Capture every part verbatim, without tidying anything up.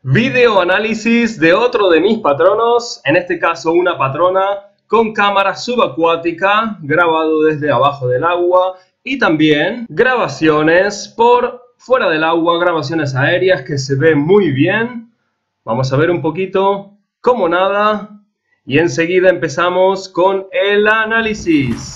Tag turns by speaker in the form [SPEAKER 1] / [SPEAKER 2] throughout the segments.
[SPEAKER 1] Video análisis de otro de mis patronos, en este caso una patrona con cámara subacuática, grabado desde abajo del agua y también grabaciones por fuera del agua, grabaciones aéreas que se ven muy bien. Vamos a ver un poquito cómo nada y enseguida empezamos con el análisis.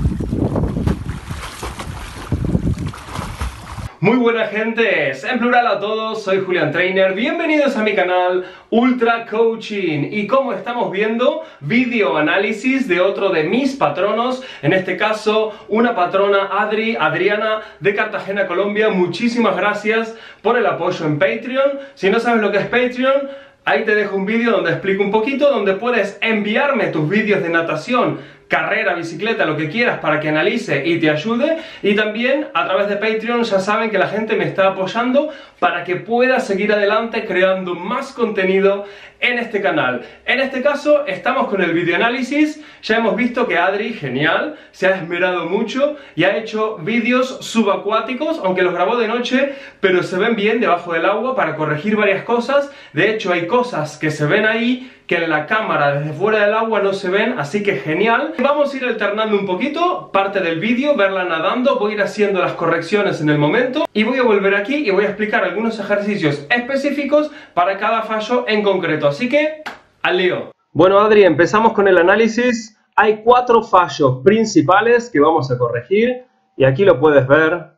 [SPEAKER 1] Muy buena gente, en plural a todos, soy Julián Trainer, bienvenidos a mi canal Ultra Coaching y como estamos viendo, video análisis de otro de mis patronos, en este caso una patrona Adri, Adriana de Cartagena, Colombia. Muchísimas gracias por el apoyo en Patreon. Si no sabes lo que es Patreon, ahí te dejo un vídeo donde explico un poquito, donde puedes enviarme tus vídeos de natación, carrera, bicicleta, lo que quieras para que analice y te ayude. Y también a través de Patreon ya saben que la gente me está apoyando para que pueda seguir adelante creando más contenido en este canal. En este caso estamos con el video análisis. Ya hemos visto que Adri, genial, se ha esmerado mucho y ha hecho vídeos subacuáticos, aunque los grabó de noche, pero se ven bien debajo del agua para corregir varias cosas. De hecho hay cosas que se ven ahí que en la cámara desde fuera del agua no se ven, así que genial. Vamos a ir alternando un poquito, parte del vídeo, verla nadando, voy a ir haciendo las correcciones en el momento y voy a volver aquí y voy a explicar algunos ejercicios específicos para cada fallo en concreto, así que al lío. Bueno Adri, empezamos con el análisis. Hay cuatro fallos principales que vamos a corregir y aquí lo puedes ver.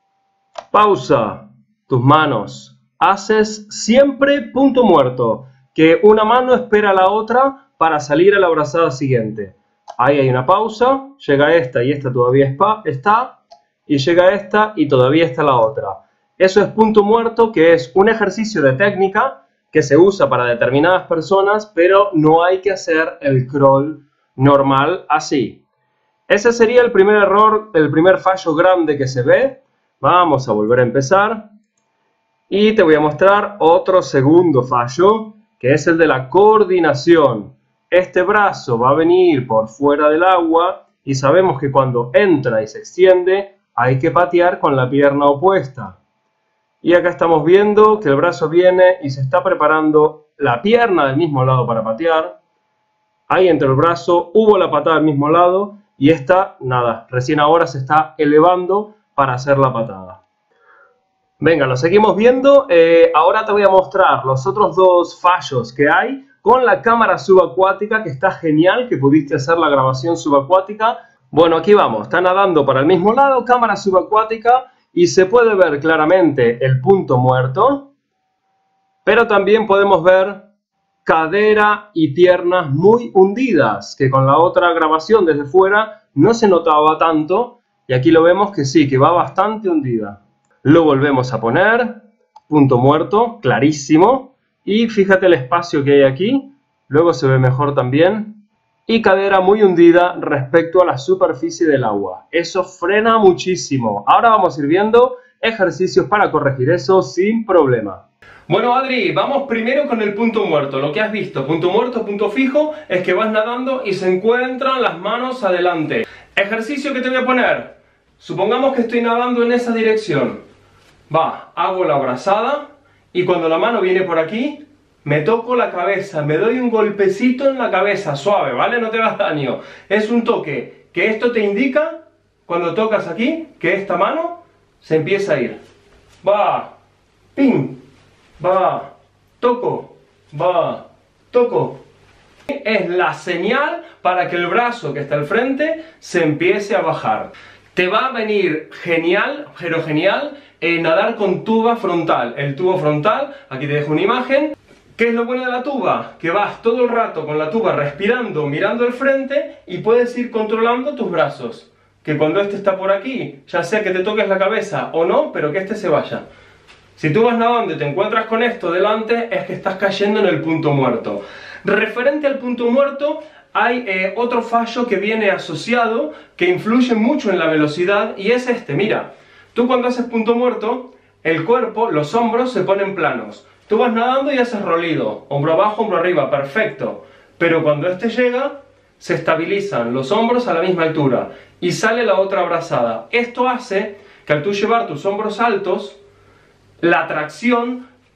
[SPEAKER 1] Pausa, tus manos, haces siempre punto muerto, que una mano espera a la otra para salir a la brazada siguiente. Ahí hay una pausa, llega esta y esta todavía está, y llega esta y todavía está la otra. Eso es punto muerto, que es un ejercicio de técnica que se usa para determinadas personas, pero no hay que hacer el crawl normal así. Ese sería el primer error, el primer fallo grande que se ve. Vamos a volver a empezar. Y te voy a mostrar otro segundo fallo, que es el de la coordinación. Este brazo va a venir por fuera del agua y sabemos que cuando entra y se extiende hay que patear con la pierna opuesta. Y acá estamos viendo que el brazo viene y se está preparando la pierna del mismo lado para patear. Ahí entre el brazo hubo la patada del mismo lado y esta, nada, recién ahora se está elevando para hacer la patada. Venga, lo seguimos viendo. Eh, ahora te voy a mostrar los otros dos fallos que hay con la cámara subacuática, que está genial, que pudiste hacer la grabación subacuática. Bueno, aquí vamos, está nadando para el mismo lado, cámara subacuática, y se puede ver claramente el punto muerto, pero también podemos ver cadera y piernas muy hundidas, que con la otra grabación desde fuera no se notaba tanto, y aquí lo vemos que sí, que va bastante hundida. Lo volvemos a poner, punto muerto, clarísimo, y fíjate el espacio que hay aquí, luego se ve mejor también, y cadera muy hundida respecto a la superficie del agua. Eso frena muchísimo. Ahora vamos a ir viendo ejercicios para corregir eso sin problema. Bueno Adri, vamos primero con el punto muerto, lo que has visto, punto muerto, punto fijo, es que vas nadando y se encuentran las manos adelante. Ejercicio que te voy a poner, supongamos que estoy nadando en esa dirección. Va, hago la brazada y cuando la mano viene por aquí, me toco la cabeza, me doy un golpecito en la cabeza, suave, ¿vale? No te hagas daño. Es un toque que esto te indica, cuando tocas aquí, que esta mano se empieza a ir. Va, pim, va, toco, va, toco. Es la señal para que el brazo que está al frente se empiece a bajar. Te va a venir genial, pero genial, eh, nadar con tuba frontal. El tubo frontal, aquí te dejo una imagen. ¿Qué es lo bueno de la tuba? Que vas todo el rato con la tuba respirando, mirando al frente y puedes ir controlando tus brazos. Que cuando este está por aquí, ya sea que te toques la cabeza o no, pero que este se vaya. Si tú vas nadando y te encuentras con esto delante, es que estás cayendo en el punto muerto. Referente al punto muerto, hay eh, otro fallo que viene asociado, que influye mucho en la velocidad, y es este, mira. Tú cuando haces punto muerto, el cuerpo, los hombros se ponen planos. Tú vas nadando y haces rolido, hombro abajo, hombro arriba, perfecto. Pero cuando este llega, se estabilizan los hombros a la misma altura y sale la otra abrazada. Esto hace que al tú llevar tus hombros altos, la tracción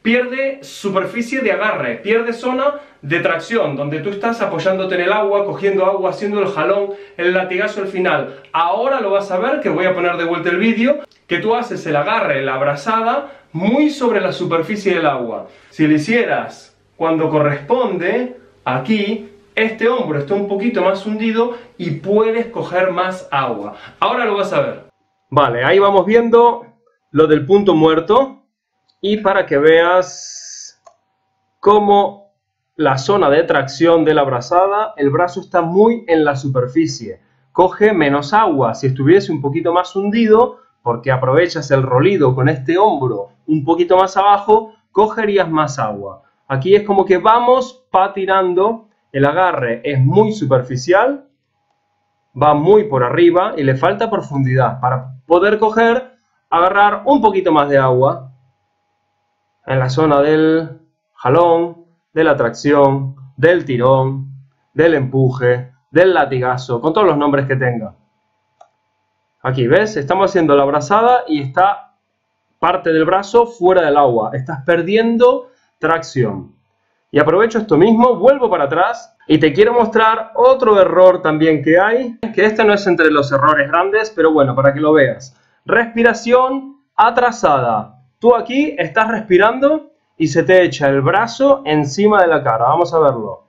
[SPEAKER 1] pierde superficie de agarre, pierde zona de tracción, donde tú estás apoyándote en el agua, cogiendo agua, haciendo el jalón, el latigazo al final. Ahora lo vas a ver, que voy a poner de vuelta el vídeo, que tú haces el agarre, la brazada, muy sobre la superficie del agua. Si lo hicieras cuando corresponde, aquí, este hombro está un poquito más hundido y puedes coger más agua. Ahora lo vas a ver. Vale, ahí vamos viendo lo del punto muerto. Y para que veas cómo la zona de tracción de la brazada, el brazo está muy en la superficie. Coge menos agua. Si estuviese un poquito más hundido, porque aprovechas el rolido con este hombro un poquito más abajo, cogerías más agua. Aquí es como que vamos patinando, el agarre es muy superficial, va muy por arriba y le falta profundidad para poder coger, agarrar un poquito más de agua en la zona del jalón, de la tracción, del tirón, del empuje, del latigazo, con todos los nombres que tenga. Aquí, ¿ves? Estamos haciendo la brazada y está parte del brazo fuera del agua. Estás perdiendo tracción. Y aprovecho esto mismo, vuelvo para atrás y te quiero mostrar otro error también que hay, que este no es entre los errores grandes, pero bueno, para que lo veas. Respiración atrasada. Tú aquí estás respirando y se te echa el brazo encima de la cara. Vamos a verlo.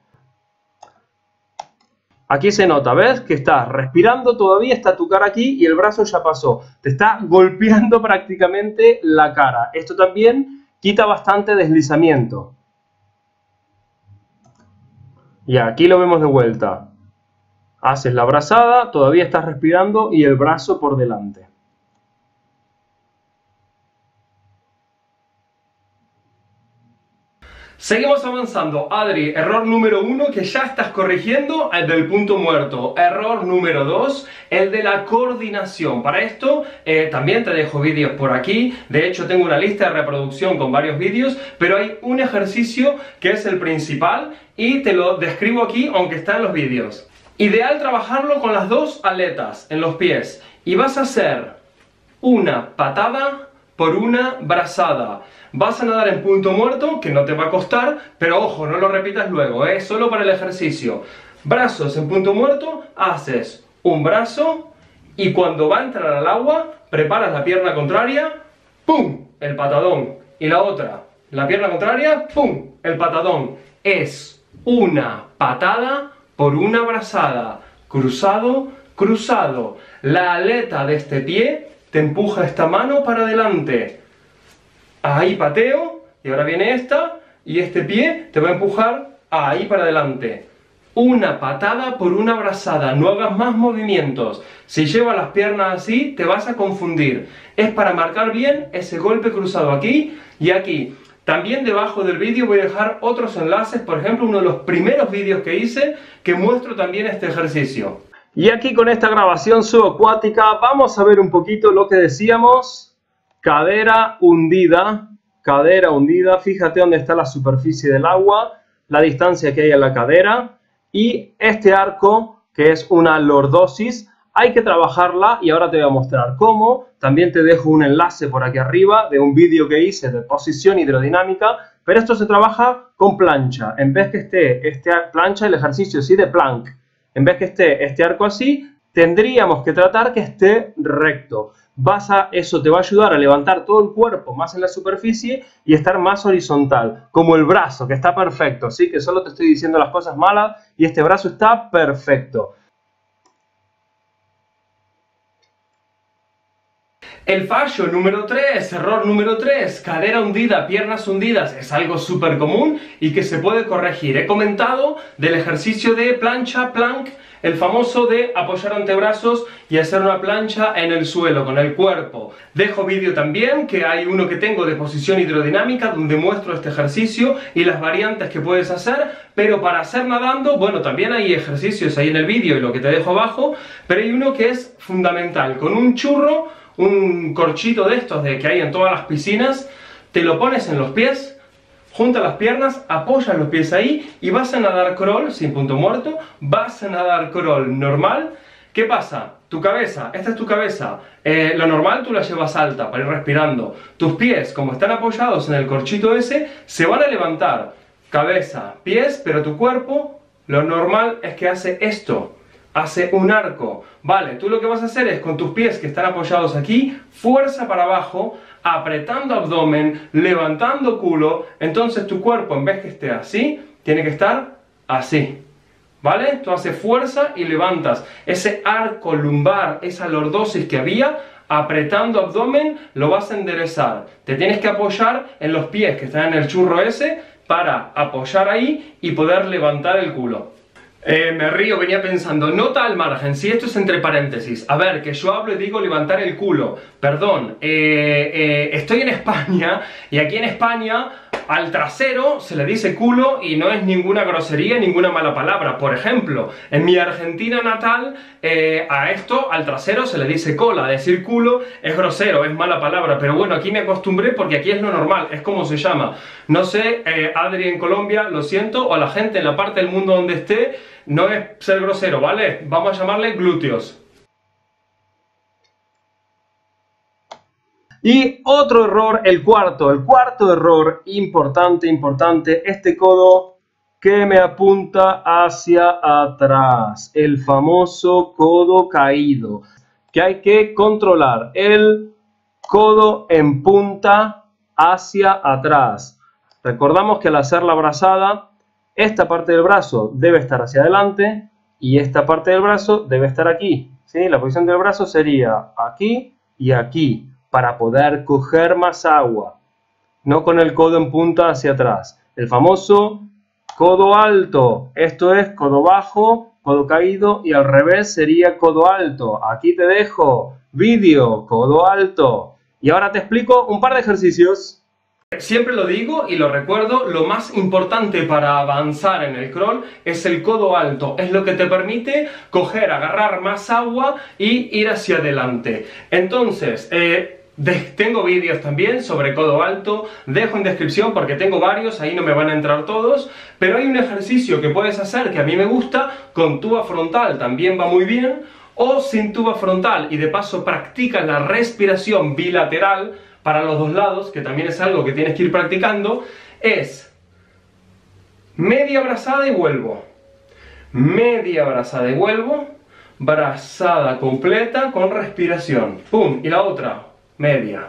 [SPEAKER 1] Aquí se nota, ¿ves? Que estás respirando, todavía está tu cara aquí y el brazo ya pasó. Te está golpeando prácticamente la cara. Esto también quita bastante deslizamiento. Y aquí lo vemos de vuelta. Haces la brazada, todavía estás respirando y el brazo por delante. Seguimos avanzando. Adri, error número uno que ya estás corrigiendo, el del punto muerto. Error número dos, el de la coordinación. Para esto eh, también te dejo vídeos por aquí. De hecho tengo una lista de reproducción con varios vídeos, pero hay un ejercicio que es el principal y te lo describo aquí aunque está en los vídeos. Ideal trabajarlo con las dos aletas en los pies. Y vas a hacer una patada por una brazada. Vas a nadar en punto muerto, que no te va a costar, pero ojo, no lo repitas luego, es ¿eh? Solo para el ejercicio. Brazos en punto muerto, haces un brazo y cuando va a entrar al agua, preparas la pierna contraria, ¡pum! El patadón. Y la otra, la pierna contraria, ¡pum! El patadón. Es una patada por una brazada. Cruzado, cruzado. La aleta de este pie te empuja esta mano para adelante. Ahí pateo, y ahora viene esta, y este pie te va a empujar ahí para adelante. Una patada por una brazada, no hagas más movimientos. Si llevas las piernas así, te vas a confundir. Es para marcar bien ese golpe cruzado aquí y aquí. También debajo del vídeo voy a dejar otros enlaces, por ejemplo, uno de los primeros vídeos que hice, que muestro también este ejercicio. Y aquí con esta grabación subacuática vamos a ver un poquito lo que decíamos. Cadera hundida, cadera hundida, fíjate dónde está la superficie del agua, la distancia que hay en la cadera y este arco que es una lordosis, hay que trabajarla y ahora te voy a mostrar cómo. También te dejo un enlace por aquí arriba de un vídeo que hice de posición hidrodinámica, pero esto se trabaja con plancha, en vez que esté este plancha, el ejercicio sí de plank, en vez que esté este arco así, tendríamos que tratar que esté recto. Vas a, eso te va a ayudar a levantar todo el cuerpo más en la superficie y estar más horizontal, como el brazo, que está perfecto, ¿sí? Que solo te estoy diciendo las cosas malas y este brazo está perfecto. El fallo número tres, error número tres, cadera hundida, piernas hundidas, es algo súper común y que se puede corregir. He comentado del ejercicio de plancha, plank, el famoso de apoyar antebrazos y hacer una plancha en el suelo con el cuerpo. Dejo vídeo también, que hay uno que tengo de posición hidrodinámica donde muestro este ejercicio y las variantes que puedes hacer, pero para hacer nadando, bueno, también hay ejercicios ahí en el vídeo y lo que te dejo abajo, pero hay uno que es fundamental, con un churro, un corchito de estos de que hay en todas las piscinas, te lo pones en los pies, junta las piernas, apoyas los pies ahí y vas a nadar crawl sin punto muerto, vas a nadar crawl normal, ¿Qué pasa? Tu cabeza, esta es tu cabeza, eh, lo normal tú la llevas alta para ir respirando. Tus pies, como están apoyados en el corchito ese, se van a levantar. Cabeza, pies, pero tu cuerpo, lo normal es que hace esto, hace un arco. Vale, tú lo que vas a hacer es con tus pies que están apoyados aquí, fuerza para abajo, apretando abdomen, levantando culo, entonces tu cuerpo en vez que esté así, tiene que estar así. ¿Vale? Tú haces fuerza y levantas ese arco lumbar, esa lordosis que había, apretando abdomen, lo vas a enderezar. Te tienes que apoyar en los pies que están en el churro ese para apoyar ahí y poder levantar el culo. Eh, me río, venía pensando, nota al margen, si esto es entre paréntesis. A ver, que yo hablo y digo levantar el culo. Perdón, eh, eh, estoy en España y aquí en España al trasero se le dice culo y no es ninguna grosería, ninguna mala palabra. Por ejemplo, en mi Argentina natal, eh, a esto, al trasero se le dice cola. Decir culo es grosero, es mala palabra, pero bueno, aquí me acostumbré porque aquí es lo normal, es como se llama. No sé, eh, Adri en Colombia, lo siento, o a la gente en la parte del mundo donde esté, no es ser grosero, ¿vale? Vamos a llamarle glúteos. Y otro error, el cuarto, el cuarto error importante, importante, este codo que me apunta hacia atrás, el famoso codo caído, que hay que controlar, el codo en punta hacia atrás. Recordamos que al hacer la brazada, esta parte del brazo debe estar hacia adelante y esta parte del brazo debe estar aquí, ¿sí? La posición del brazo sería aquí y aquí, para poder coger más agua, no con el codo en punta hacia atrás. El famoso codo alto, esto es codo bajo, codo caído y al revés sería codo alto. Aquí te dejo vídeo, codo alto. Y ahora te explico un par de ejercicios. Siempre lo digo y lo recuerdo, lo más importante para avanzar en el crawl es el codo alto. Es lo que te permite coger, agarrar más agua y ir hacia adelante. Entonces, eh, De, tengo vídeos también sobre codo alto, dejo en descripción porque tengo varios, ahí no me van a entrar todos, pero hay un ejercicio que puedes hacer que a mí me gusta, con tuba frontal también va muy bien, o sin tuba frontal, y de paso practicas la respiración bilateral para los dos lados, que también es algo que tienes que ir practicando, es media brazada y vuelvo, media brazada y vuelvo, brazada completa con respiración, pum, y la otra, media,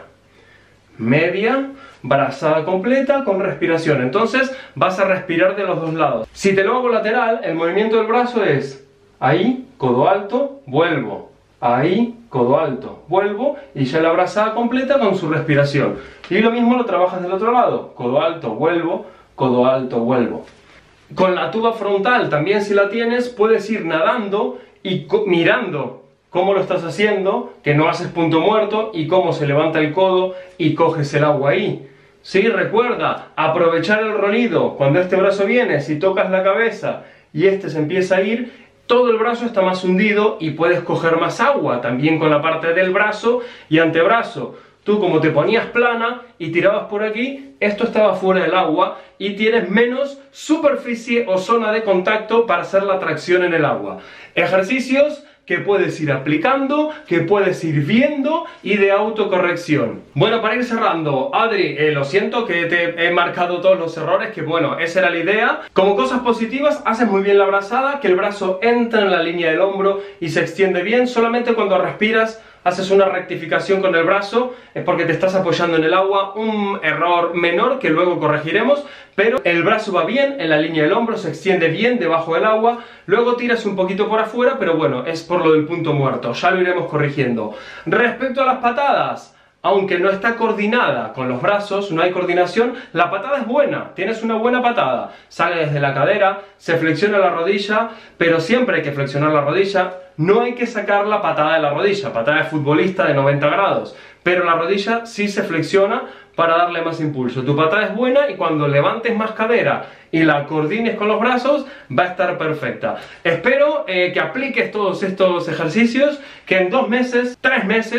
[SPEAKER 1] media, brazada completa con respiración. Entonces vas a respirar de los dos lados. Si te lo hago lateral, el movimiento del brazo es ahí, codo alto, vuelvo, ahí, codo alto, vuelvo, y ya la brazada completa con su respiración. Y lo mismo lo trabajas del otro lado, codo alto, vuelvo, codo alto, vuelvo. Con la tuba frontal también, si la tienes, puedes ir nadando y mirando cómo lo estás haciendo, que no haces punto muerto, y cómo se levanta el codo y coges el agua ahí. Sí, recuerda, aprovechar el rolido. Cuando este brazo viene, si tocas la cabeza y este se empieza a ir, todo el brazo está más hundido y puedes coger más agua, también con la parte del brazo y antebrazo. Tú, como te ponías plana y tirabas por aquí, esto estaba fuera del agua y tienes menos superficie o zona de contacto para hacer la tracción en el agua. Ejercicios que puedes ir aplicando, que puedes ir viendo y de autocorrección. Bueno, para ir cerrando, Adri, eh, lo siento que te he marcado todos los errores, que bueno, esa era la idea. Como cosas positivas, haces muy bien la brazada, que el brazo entra en la línea del hombro y se extiende bien. Solamente cuando respiras haces una rectificación con el brazo, es porque te estás apoyando en el agua, un error menor que luego corregiremos, pero el brazo va bien en la línea del hombro, se extiende bien debajo del agua, luego tiras un poquito por afuera, pero bueno, es por lo del punto muerto, ya lo iremos corrigiendo. Respecto a las patadas, aunque no está coordinada con los brazos, no hay coordinación, la patada es buena, tienes una buena patada, sale desde la cadera, se flexiona la rodilla, pero siempre hay que flexionar la rodilla, no hay que sacar la patada de la rodilla, patada de futbolista de noventa grados, pero la rodilla sí se flexiona para darle más impulso. Tu patada es buena y cuando levantes más cadera y la coordines con los brazos, va a estar perfecta. Espero eh, que apliques todos estos ejercicios, que en dos meses, tres meses,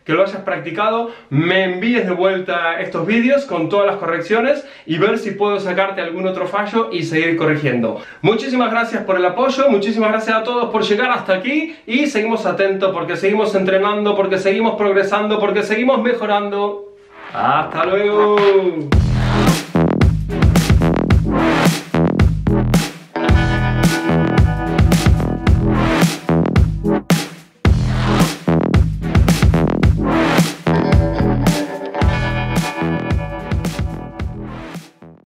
[SPEAKER 1] que lo hayas practicado, me envíes de vuelta estos vídeos con todas las correcciones y ver si puedo sacarte algún otro fallo y seguir corrigiendo. Muchísimas gracias por el apoyo, muchísimas gracias a todos por llegar hasta aquí y seguimos atentos porque seguimos entrenando, porque seguimos progresando, porque seguimos mejorando. ¡Hasta luego!